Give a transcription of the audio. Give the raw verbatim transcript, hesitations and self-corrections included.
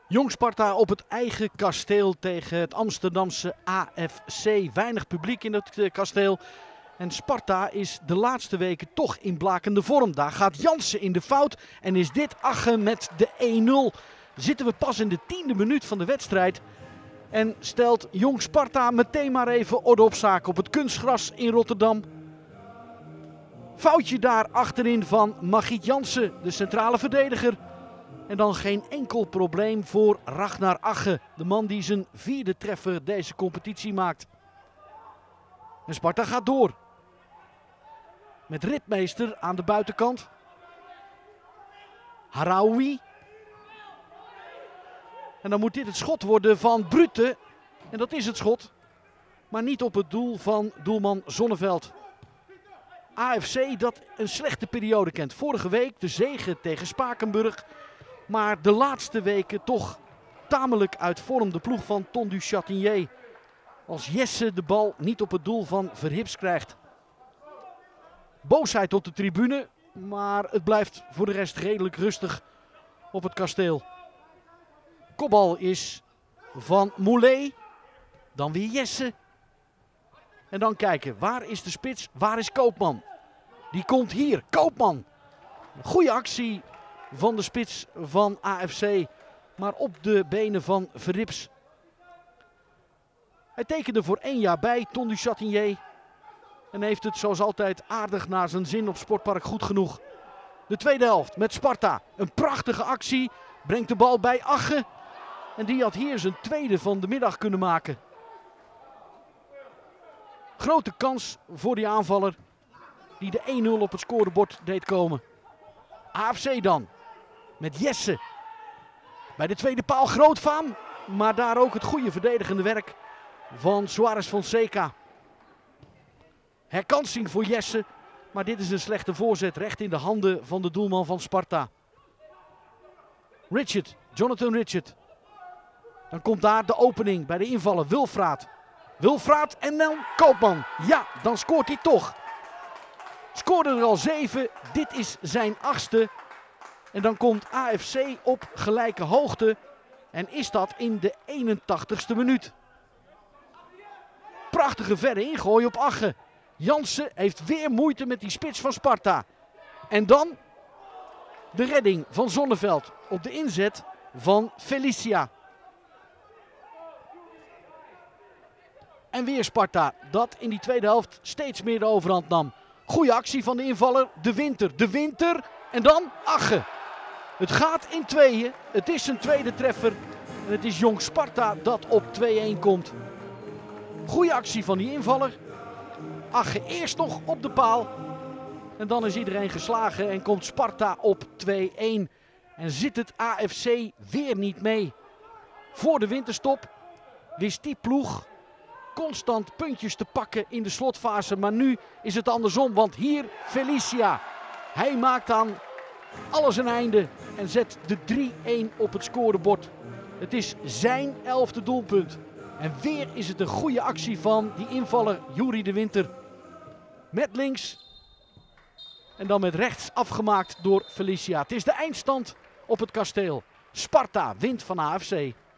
Jong Sparta op het eigen kasteel tegen het Amsterdamse A F C. Weinig publiek in het uh, kasteel. En Sparta is de laatste weken toch in blakende vorm. Daar gaat Jansen in de fout. En is dit Agge met de een nul. Zitten we pas in de tiende minuut van de wedstrijd. En stelt Jong Sparta meteen maar even orde op zaken op het kunstgras in Rotterdam. Foutje daar achterin van Magiet Jansen, de centrale verdediger. En dan geen enkel probleem voor Ragnar Agge. De man die zijn vierde treffer deze competitie maakt. En Sparta gaat door. Met Ritmeester aan de buitenkant. Haraoui. En dan moet dit het schot worden van Brute. En dat is het schot. Maar niet op het doel van doelman Zonneveld. A F C dat een slechte periode kent. Vorige week de zege tegen Spakenburg. Maar de laatste weken toch tamelijk uit vorm. De ploeg van Ton du Chatinier. Als Jesse de bal niet op het doel van Verhips krijgt. Boosheid op de tribune. Maar het blijft voor de rest redelijk rustig op het kasteel. Kopbal is van Moulet. Dan weer Jesse. En dan kijken, waar is de spits? Waar is Koopman? Die komt hier, Koopman. Goede actie van de spits van A F C. Maar op de benen van Verrips. Hij tekende voor één jaar bij, Ton du Chatinier. En heeft het zoals altijd aardig naar zijn zin op Sportpark Goed Genoeg. De tweede helft met Sparta. Een prachtige actie. Brengt de bal bij Agge. En die had hier zijn tweede van de middag kunnen maken. Grote kans voor die aanvaller. Die de een nul op het scorebord deed komen. A F C dan. Met Jesse. Bij de tweede paal Grootvaam. Maar daar ook het goede verdedigende werk van Suarez Fonseca. Herkansing voor Jesse. Maar dit is een slechte voorzet. Recht in de handen van de doelman van Sparta. Richard. Jonathan Richard. Dan komt daar de opening bij de invallen. Wilfraat. Wilfraat en dan Koopman. Ja, dan scoort hij toch. Scoorde er al zeven. Dit is zijn achtste. En dan komt A F C op gelijke hoogte. En is dat in de eenentachtigste minuut. Prachtige verre ingooi op Agge. Jansen heeft weer moeite met die spits van Sparta. En dan de redding van Zonneveld op de inzet van Felicia. En weer Sparta, dat in die tweede helft steeds meer de overhand nam. Goeie actie van de invaller, De Winter. De Winter en dan Agge. Het gaat in tweeën. Het is zijn tweede treffer. En het is Jong Sparta dat op twee-een komt. Goeie actie van die invaller. Agge eerst nog op de paal. En dan is iedereen geslagen en komt Sparta op twee-een. En zit het A F C weer niet mee. Voor de winterstop wist die ploeg constant puntjes te pakken in de slotfase. Maar nu is het andersom, want hier Felicia. Hij maakt aan alles een einde en zet de drie-een op het scorebord. Het is zijn elfde doelpunt. En weer is het een goede actie van die invaller Juri de Winter. Met links en dan met rechts afgemaakt door Felicia. Het is de eindstand op het kasteel. Sparta wint van A F C.